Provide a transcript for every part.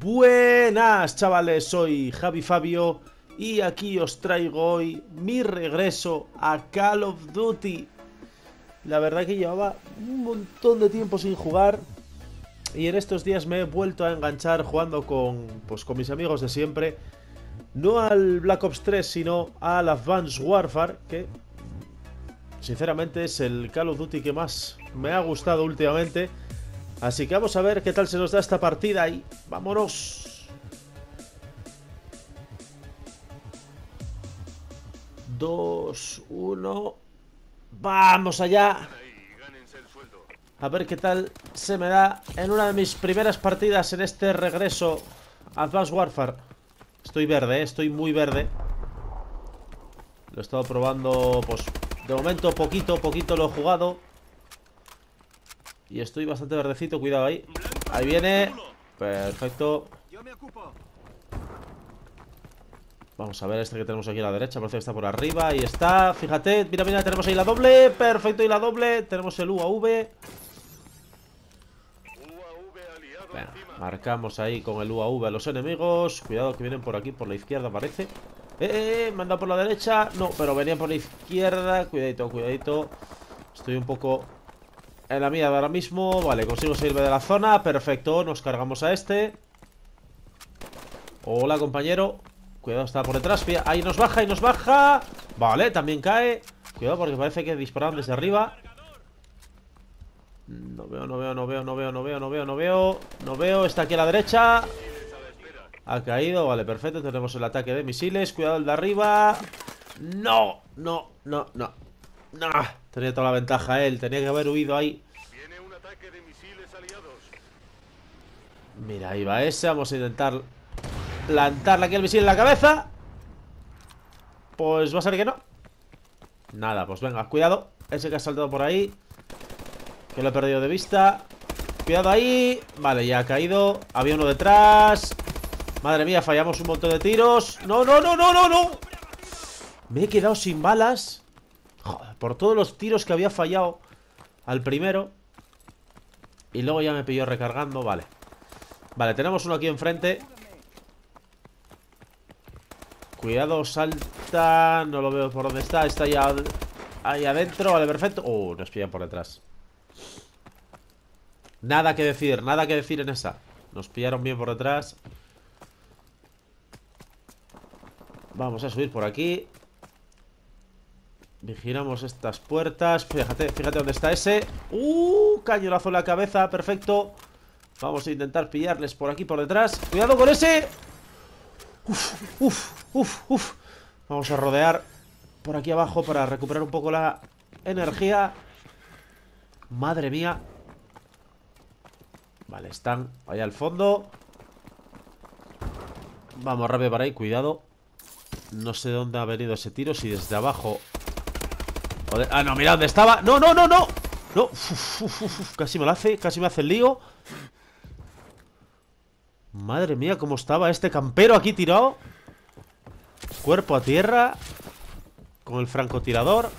Buenas chavales, soy Javi Fabio y aquí os traigo hoy mi regreso a Call of Duty. La verdad que llevaba un montón de tiempo sin jugar y en estos días me he vuelto a enganchar jugando con mis amigos de siempre. No al Black Ops 3, sino al Advanced Warfare, que sinceramente es el Call of Duty que más me ha gustado últimamente. Así que vamos a ver qué tal se nos da esta partida y vámonos. 2, 1. Vamos allá. A ver qué tal se me da en una de mis primeras partidas en este regreso a Advanced Warfare. Estoy verde, estoy muy verde. Lo he estado probando, pues de momento poquito lo he jugado. Y estoy bastante verdecito, cuidado ahí. Ahí viene. Perfecto. Vamos a ver este que tenemos aquí a la derecha. Parece que está por arriba. Ahí está, fíjate, mira, mira, tenemos ahí la doble. Perfecto, y la doble, tenemos el UAV. Bueno, marcamos ahí con el UAV a los enemigos. Cuidado que vienen por aquí, por la izquierda parece. Me han dado por la derecha. No, pero venían por la izquierda. Cuidadito, cuidadito. Estoy un poco en la mía de ahora mismo. Vale, consigo salirme de la zona. Perfecto, nos cargamos a este. Hola, compañero. Cuidado, está por detrás. Ahí nos baja, ahí nos baja. Vale, también cae. Cuidado porque parece que disparan desde arriba. No veo. Está aquí a la derecha. Ha caído, vale, perfecto. Tenemos el ataque de misiles. Cuidado el de arriba. No. Tenía toda la ventaja él. Tenía que haber huido ahí. Mira, ahí va ese. Vamos a intentar plantarle aquí el misil en la cabeza. Pues va a ser que no. Nada, pues venga, cuidado. Ese que ha saltado por ahí, que lo he perdido de vista. Cuidado ahí. Vale, ya ha caído. Había uno detrás. Madre mía, fallamos un montón de tiros. No. Me he quedado sin balas. Joder, por todos los tiros que había fallado al primero. Y luego ya me pilló recargando. Vale, tenemos uno aquí enfrente. Cuidado, salta. No lo veo por dónde está. Está ya ahí adentro. Vale, perfecto. Nos pillan por detrás. Nada que decir en esa. Nos pillaron bien por detrás. Vamos a subir por aquí. Vigilamos estas puertas. Fíjate dónde está ese. Cañonazo en la cabeza, perfecto. Vamos a intentar pillarles por aquí, por detrás. Cuidado con ese. Vamos a rodear por aquí abajo para recuperar un poco la energía. Madre mía. Vale, están allá al fondo. Vamos rápido para ahí, cuidado. No sé de dónde ha venido ese tiro. Si desde abajo. Joder. No, mira dónde estaba. No. Casi me hace el lío. Madre mía, cómo estaba este campero aquí tirado. Cuerpo a tierra. Con el francotirador.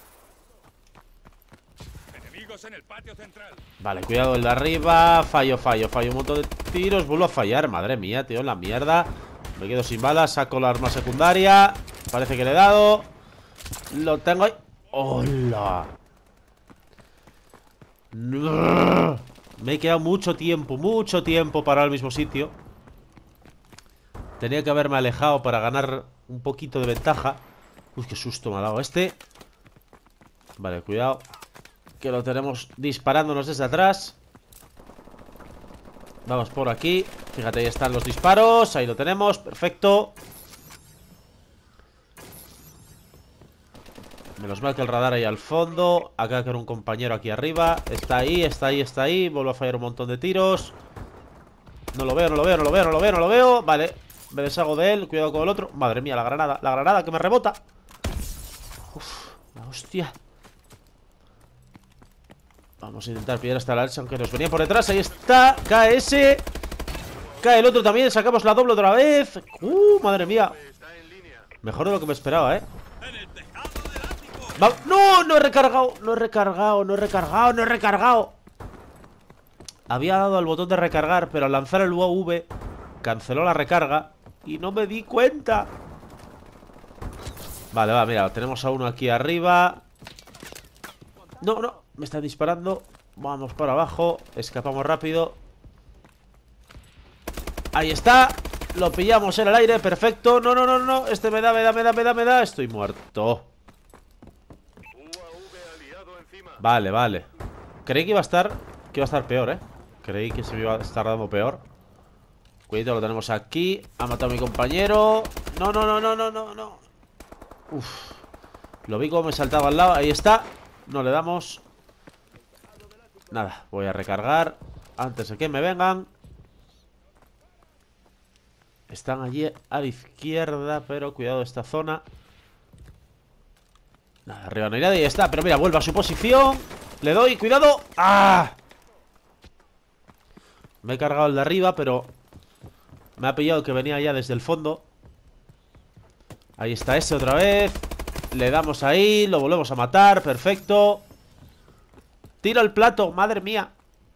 Enemigos en el patio central. Vale, cuidado el de arriba. Fallo un montón de tiros. Vuelvo a fallar, madre mía, tío, la mierda. Me quedo sin balas, saco la arma secundaria. Parece que le he dado. Lo tengo ahí. ¡Hola! Me he quedado mucho tiempo parado al mismo sitio. Tenía que haberme alejado para ganar un poquito de ventaja. Uy, qué susto me ha dado este. Vale, cuidado, que lo tenemos disparándonos desde atrás. Vamos por aquí. Fíjate, ahí están los disparos. Ahí lo tenemos, perfecto. Menos mal que el radar ahí al fondo. Acá con un compañero aquí arriba. Está ahí. Vuelvo a fallar un montón de tiros. No lo veo. Vale, me deshago de él. Cuidado con el otro. Madre mía, la granada que me rebota. La hostia. Vamos a intentar pillar hasta la derecha, aunque nos venía por detrás. Ahí está, cae ese. Cae el otro también, sacamos la doble otra vez. Madre mía. Mejor de lo que me esperaba, No he recargado. Había dado al botón de recargar, pero al lanzar el UAV canceló la recarga y no me di cuenta. Vale, va, mira, tenemos a uno aquí arriba. No, no, me están disparando. Vamos para abajo, escapamos rápido. Ahí está. Lo pillamos en el aire, perfecto. No, no, no, no, este me da. Estoy muerto. Vale, vale. Creí que iba a estar peor, Creí que se me iba a estar dando peor. Cuidado, lo tenemos aquí. Ha matado a mi compañero. No, no, no, no, no, no, no. Uf. Lo vi como me saltaba al lado. Ahí está. No le damos. Nada, voy a recargar antes de que me vengan. Están allí a la izquierda, pero cuidado esta zona. Nada, arriba no hay nadie, ya está. Pero mira, vuelve a su posición. Le doy, cuidado. ¡Ah! Me he cargado el de arriba, pero me ha pillado que venía ya desde el fondo. Ahí está ese otra vez. Le damos ahí, lo volvemos a matar, perfecto. Tiro el plato, madre mía.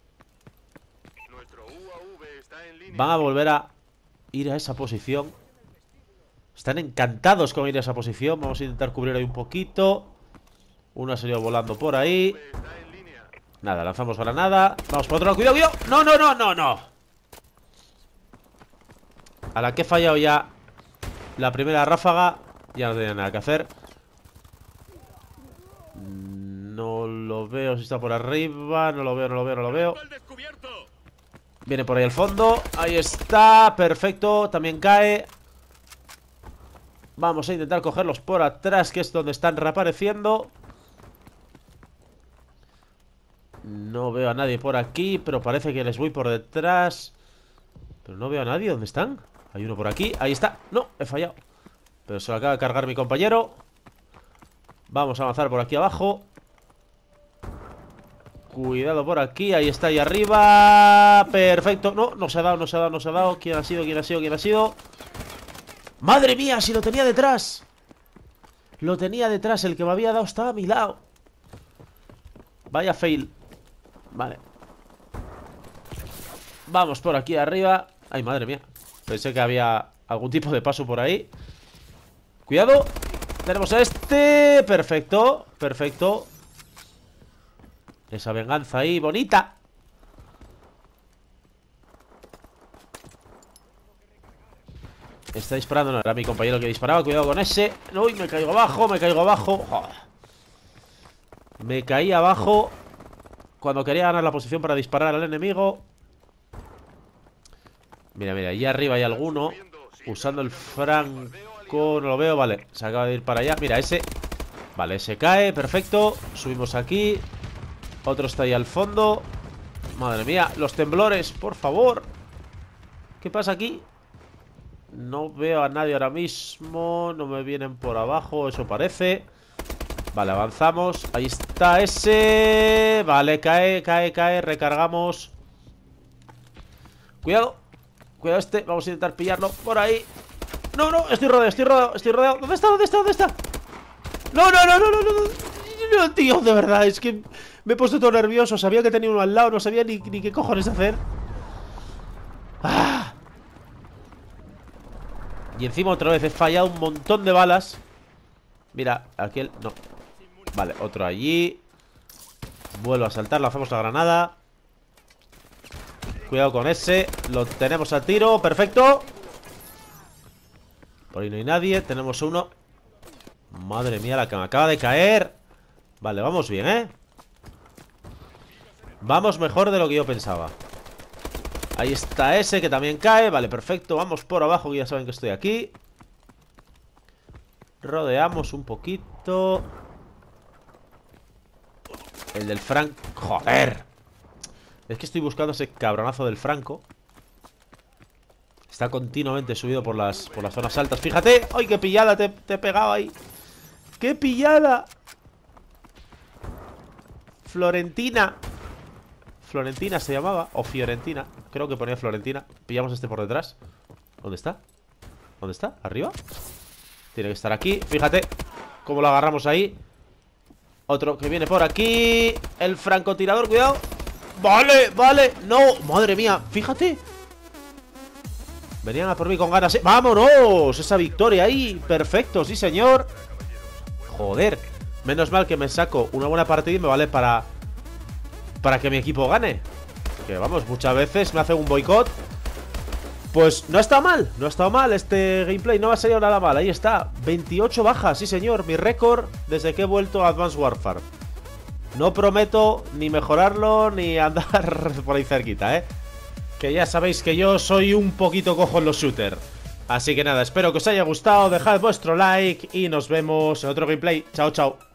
Van a volver a ir a esa posición. Están encantados con ir a esa posición. Vamos a intentar cubrir ahí un poquito. Uno ha salido volando por ahí. Nada, lanzamos granada. Vamos por otro lado, cuidado, cuidado. No, no, no, no, no. A la que he fallado ya la primera ráfaga, ya no tenía nada que hacer. No lo veo si está por arriba. No lo veo, no lo veo, no lo veo. Viene por ahí al fondo. Ahí está, perfecto, también cae. Vamos a intentar cogerlos por atrás, que es donde están reapareciendo. No veo a nadie por aquí, pero parece que les voy por detrás. Pero no veo a nadie, ¿dónde están? Hay uno por aquí, ahí está. No, he fallado. Pero se lo acaba de cargar mi compañero. Vamos a avanzar por aquí abajo. Cuidado por aquí, ahí está, ahí arriba. Perfecto, no, no se ha dado, no se ha dado, no se ha dado. ¿Quién ha sido, quién ha sido, quién ha sido? ¡Madre mía, si lo tenía detrás! Lo tenía detrás, el que me había dado estaba a mi lado. Vaya fail. Vale. Vamos por aquí arriba. Ay, madre mía. Pensé que había algún tipo de paso por ahí. Cuidado. Tenemos a este. Perfecto, perfecto. Esa venganza ahí, bonita. Está disparando, no, era mi compañero que disparaba. Cuidado con ese. Uy, me caigo abajo, me caigo abajo. Joder. Me caí abajo cuando quería ganar la posición para disparar al enemigo. Mira, mira, allí arriba hay alguno usando el franco. No lo veo, vale, se acaba de ir para allá. Mira, ese. Vale, ese cae, perfecto. Subimos aquí. Otro está ahí al fondo. Madre mía, los temblores, por favor. ¿Qué pasa aquí? No veo a nadie ahora mismo. No me vienen por abajo, eso parece. Vale, avanzamos. Ahí está ese. Vale, cae, cae, cae. Recargamos. Cuidado. Cuidado este. Vamos a intentar pillarlo por ahí. No, no, estoy rodeado, estoy rodeado, estoy rodeado. ¿Dónde está? ¿Dónde está? ¿Dónde está? No, no, no, no, no, no. No, tío, de verdad, es que me he puesto todo nervioso. Sabía que tenía uno al lado, no sabía ni qué cojones hacer. ¡Ah! Y encima otra vez he fallado un montón de balas. Mira, aquel... No. Vale, otro allí. Vuelvo a saltar, lanzamos la granada. Cuidado con ese. Lo tenemos a tiro, perfecto. Por ahí no hay nadie, tenemos uno. Madre mía, la que me acaba de caer. Vale, vamos bien, ¿eh? Vamos mejor de lo que yo pensaba. Ahí está ese que también cae. Vale, perfecto, vamos por abajo, que ya saben que estoy aquí. Rodeamos un poquito. El del Franco. ¡Joder! Es que estoy buscando ese cabronazo del Franco. Está continuamente subido por las zonas altas. Fíjate. ¡Ay, qué pillada te he pegado ahí! ¡Qué pillada! Florentina. Florentina se llamaba. O Fiorentina. Creo que ponía Florentina. Pillamos este por detrás. ¿Dónde está? ¿Dónde está? ¿Arriba? Tiene que estar aquí. Fíjate cómo lo agarramos ahí. Otro que viene por aquí. El francotirador, cuidado. Vale, vale. No, madre mía, fíjate. Venían a por mí con ganas. ¡Vámonos! Esa victoria ahí. Perfecto, sí señor. Joder. Menos mal que me saco una buena partida y me vale para que mi equipo gane. Que vamos, muchas veces me hace un boicot. Pues no ha estado mal. No ha estado mal este gameplay. No me ha salido nada mal. Ahí está. 28 bajas, sí señor. Mi récord desde que he vuelto a Advanced Warfare. No prometo ni mejorarlo ni andar por ahí cerquita, que ya sabéis que yo soy un poquito cojo en los shooters. Así que nada, espero que os haya gustado. Dejad vuestro like y nos vemos en otro gameplay. Chao, chao.